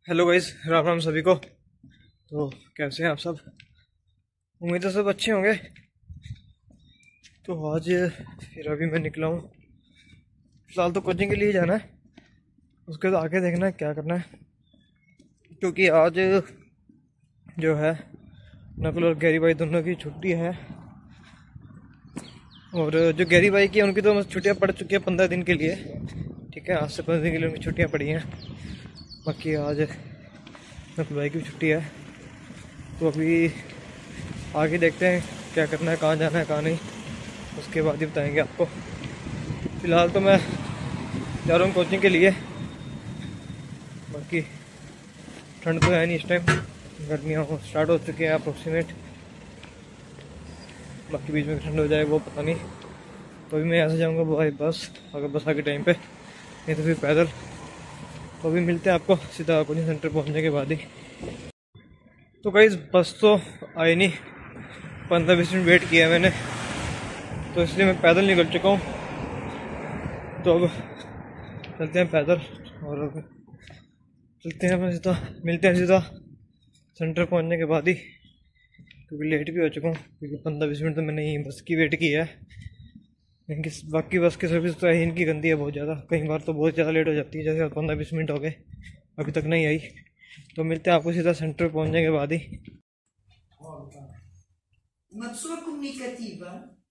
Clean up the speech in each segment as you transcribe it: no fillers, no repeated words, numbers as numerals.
Hello guys, Ram Ram सभी को। तो कैसे हैं आप सब? उम्मीद है सब अच्छे होंगे। तो आज फिर अभी मैं निकला हूँ। फिलहाल तो कोचिंग के लिए जाना है, उसके बाद आगे देखना है क्या करना है। क्योंकि आज जो है नकुल और गैरी भाई दोनों की छुट्टी है। और जो गैरी भाई की उनकी तो छुट्टियाँ पड़ चुकी है 15 दिन के लिए। ठीक है, आज से 15 दिन के लिए उनकी छुट्टियाँ पड़ी हैं। बाकी आज नकुल भाई की भी छुट्टी है। तो अभी आगे देखते हैं क्या करना है, कहाँ जाना है कहाँ नहीं, उसके बाद ही बताएंगे आपको। फ़िलहाल तो मैं जा रहा हूँ कोचिंग के लिए। बाकी ठंड तो है नहीं इस टाइम, गर्मियाँ स्टार्ट हो चुकी हैं अप्रोक्सीमेट। बाकी बीच में ठंड हो जाए वो पता नहीं। तो अभी मैं यहाँ से जाऊँगा बाई बस, अगर बस आके टाइम पे, नहीं तो फिर पैदल। तो अभी मिलते हैं आपको सीधा कोचिंग सेंटर पहुँचने के बाद ही। तो गाइस बस तो आई नहीं, 15-20 मिनट वेट किया मैंने, तो इसलिए मैं पैदल निकल चुका हूँ। तो अब चलते हैं पैदल और चलते हैं सीधा, मिलते हैं सीधा सेंटर पहुँचने के बाद ही। क्योंकि लेट भी हो चुका हूँ, क्योंकि 15-20 मिनट तो मैंने यही बस की वेट की है। इनकी बाकी बस की सर्विस तो इनकी गंदी है बहुत ज़्यादा, कई बार तो बहुत ज़्यादा लेट हो जाती है। जैसे 15-20 मिनट हो गए अभी तक नहीं आई। तो मिलते हैं आपको सीधा सेंटर पहुँचने के बाद ही। Uma pessoa comunicativa.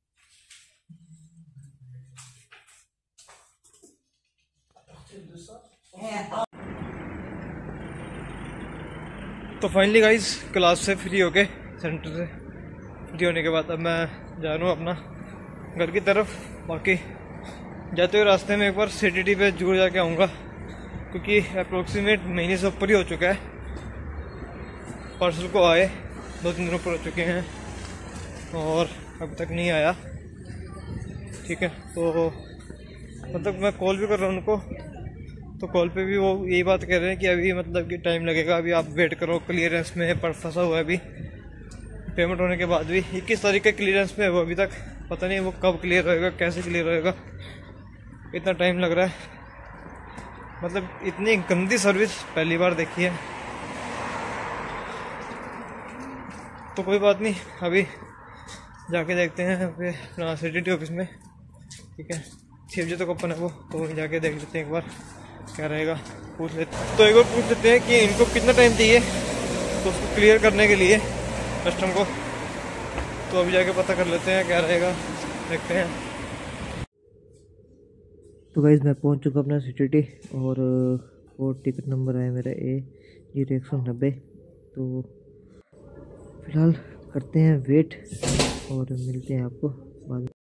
तो फाइनली गाइस क्लास से फ्री होके, सेंटर से फ्री होने के बाद अब मैं जा रहा हूँ अपना घर की तरफ। बाकी जाते हुए रास्ते में एक बार CTT पे जरूर जाके आऊँगा, क्योंकि अप्रोक्सीमेट महीने से ऊपर ही हो चुका है। पार्सल को आए 2-3 दिन ऊपर हो चुके हैं और अभी तक नहीं आया। ठीक है, तो मतलब मैं कॉल भी कर रहा हूँ उनको, तो कॉल पे भी वो यही बात कह रहे हैं कि अभी मतलब कि टाइम लगेगा, अभी आप वेट करो, क्लियरेंस में पर फंसा हुआ है अभी। पेमेंट होने के बाद भी 21 तारीख का क्लियरेंस में है वो, अभी तक पता नहीं वो कब क्लियर होएगा, कैसे क्लियर होएगा, इतना टाइम लग रहा है। मतलब इतनी गंदी सर्विस पहली बार देखी है। तो कोई बात नहीं, अभी जाके देखते हैं पे अपना CTT ऑफिस में। ठीक है, 6 बजे तक ओपन है वो, तो वहीं जाके देख लेते हैं एक बार क्या रहेगा, पूछ लेते। तो एक बार पूछ लेते हैं कि इनको कितना टाइम चाहिए तो उसको क्लियर करने के लिए कस्टम को। तो अभी जाके पता कर लेते हैं क्या रहेगा, देखते हैं। तो गाइस मैं पहुंच चुका अपना CTT और वो टिकट नंबर है मेरा A0190। तो फिलहाल करते हैं वेट और मिलते हैं आपको बाद में।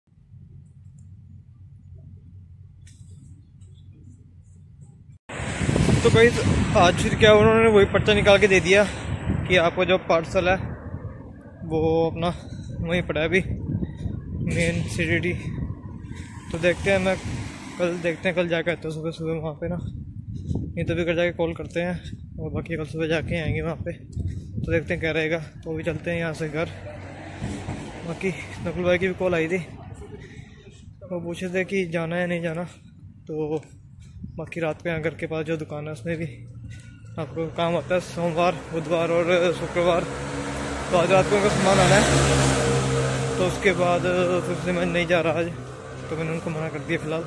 तो गाइस आज फिर क्या उन्होंने वही पर्चा निकाल के दे दिया कि आपका जो पार्सल है वो अपना वहीं पड़ा है अभी मेन CTT। तो देखते हैं, मैं कल देखते हैं, कल जाके आते हैं सुबह सुबह वहाँ पे ना, नहीं तो भी कर जाके कॉल करते हैं। और बाकी कल सुबह जाके आएंगे वहाँ पे, तो देखते हैं क्या रहेगा। तो भी चलते हैं यहाँ से घर। बाकी नकुल भाई की भी कॉल आई थी, वो पूछे थे कि जाना है नहीं जाना। तो बाकी रात को यहाँ घर के पास जो दुकान है उसमें भी आपको काम आता है सोमवार, बुधवार और शुक्रवार। तो आज रात को उनका सामान आना है, तो उसके बाद फिर से मैं नहीं जा रहा आज, तो मैंने उनको मना कर दिया फ़िलहाल।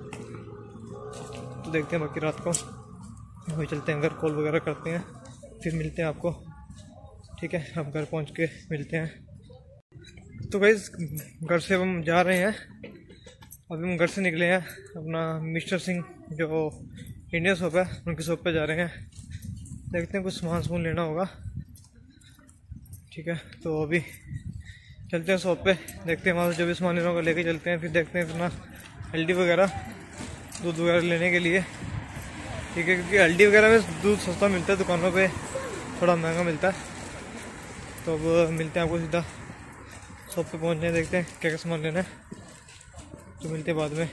तो देखते हैं बाकी रात को वही चलते हैं घर, कॉल वगैरह करते हैं, फिर मिलते हैं आपको। ठीक है, अब घर पहुंच के मिलते हैं। तो गाइस घर से हम जा रहे हैं, अभी हम घर से निकले हैं अपना मिस्टर सिंह जो इंडियन शॉप है उनकी शॉप पे जा रहे हैं। देखते हैं कुछ सामान लेना होगा। ठीक है, तो अभी चलते हैं शॉप पे, देखते हैं वहाँ से जो भी सामान लेना होगा लेके चलते हैं। फिर देखते हैं अपना LD वगैरह, दूध वगैरह लेने के लिए। ठीक है, क्योंकि LD वगैरह में दूध सस्ता मिलता है, दुकानों पे थोड़ा महंगा मिलता है। तो अब मिलते हैं आपको सीधा शॉप पे पहुँचने, देखते हैं क्या क्या सामान लेना है, तो मिलते हैं बाद में।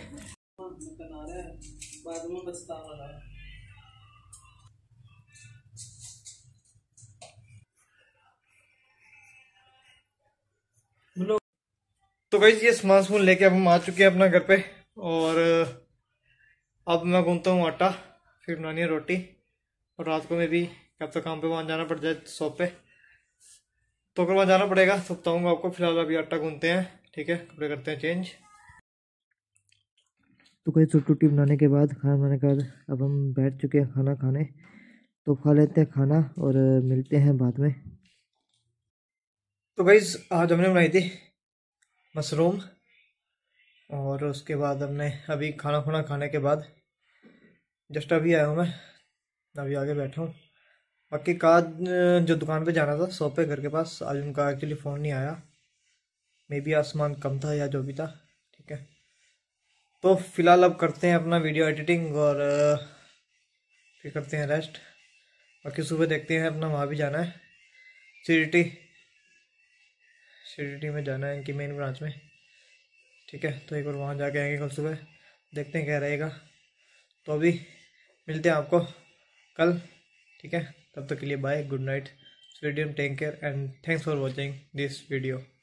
तो गाइस ये सामान लेके अब हम आ चुके हैं अपना घर पे, और अब मैं गूंथता हूँ आटा, फिर बनानी है रोटी। और रात को मैं भी कब तक काम पे वहाँ जाना पड़ जाए शॉप पे, तो अगर वहाँ जाना पड़ेगा तो बताऊँगा आपको। फिलहाल अभी आटा गूंथते हैं, ठीक है, कपड़े करते हैं चेंज। तो कोई रोटी बनाने के बाद, खाना बनाने के बाद अब हम बैठ चुके हैं खाना खाने। तो खा लेते हैं खाना और मिलते हैं बाद में। तो गाइस आज हमने बनाई थी मशरूम, और उसके बाद हमने अभी खाना खुना खाने के बाद जस्ट अभी आया हूँ मैं, अभी आगे बैठा हूँ। बाकी का जो दुकान पे जाना था शॉप पे घर के पास, आज उनका एक्चुअली फ़ोन नहीं आया, मे बी आसमान कम था या जो भी था, ठीक है। तो फिलहाल अब करते हैं अपना वीडियो एडिटिंग और फिर करते हैं रेस्ट। बाकी सुबह देखते हैं, अपना वहाँ भी जाना है सीडीटी में जाना है, इनकी मेन ब्रांच में, ठीक है। तो एक बार वहाँ जाके आएंगे कल सुबह, देखते हैं क्या रहेगा। तो अभी मिलते हैं आपको कल, ठीक है। तब तक के लिए bye, good night, sweet dream, take care and thanks for watching this video.